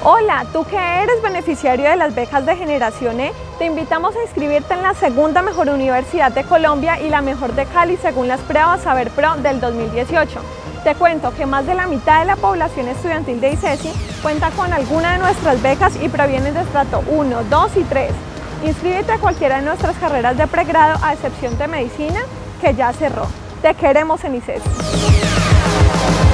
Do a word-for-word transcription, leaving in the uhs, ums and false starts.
Hola, tú que eres beneficiario de las becas de Generación E, te invitamos a inscribirte en la segunda mejor universidad de Colombia y la mejor de Cali según las pruebas Saber Pro del dos mil dieciocho. Te cuento que más de la mitad de la población estudiantil de ICESI cuenta con alguna de nuestras becas y provienen de estrato uno, dos y tres. Inscríbete a cualquiera de nuestras carreras de pregrado a excepción de medicina, que ya cerró. Te queremos en ICESI.